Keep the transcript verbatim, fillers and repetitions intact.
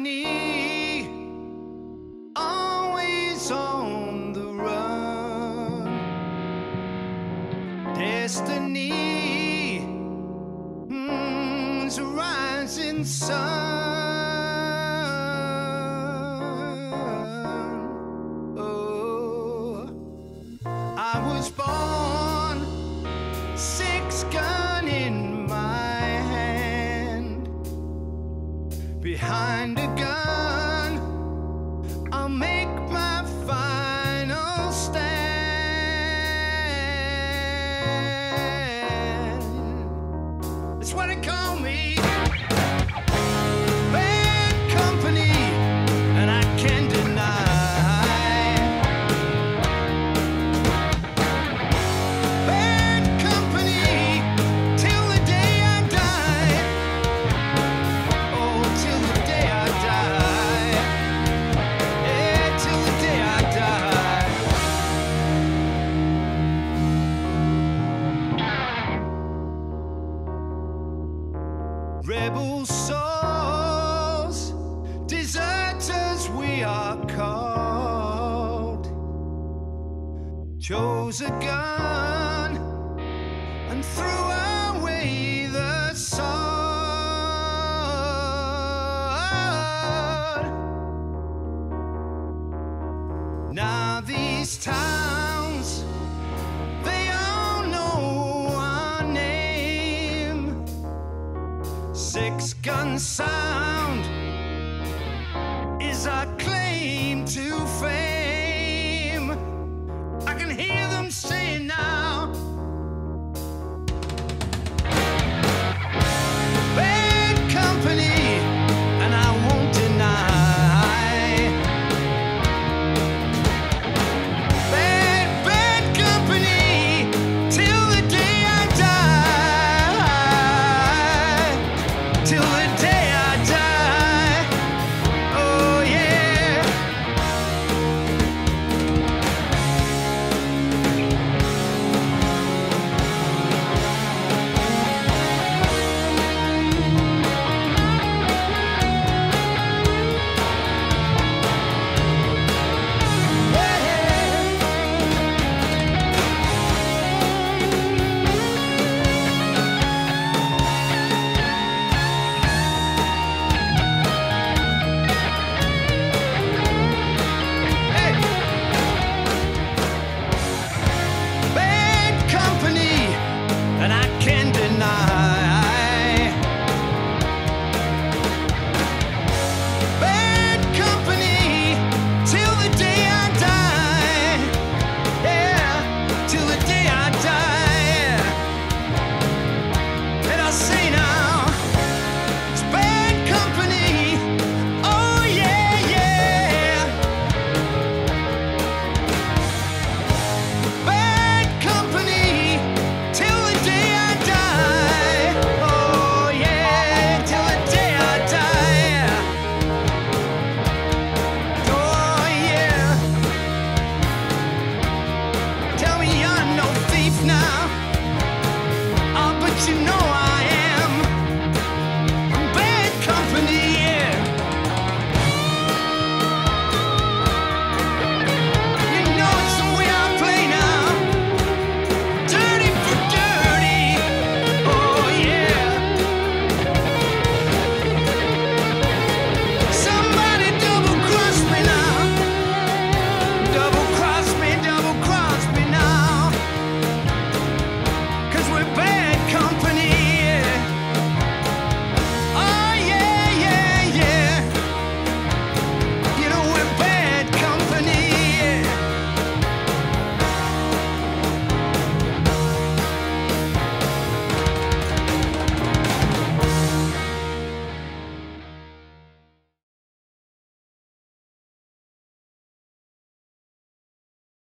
destiny, always on the run. Destiny mm, is a rising sun. Oh, I was born six gun in my hand. Behind a gun, I'll make my final stand. That's what they call me. Bad company, and I can't deny. Bad company till the day I die. Oh, till the day I die. Yeah, till the day I die. Rebel souls, deserters we are called. Chose a gun and threw away the sword. Now these towns, they all know our name. Six gun sound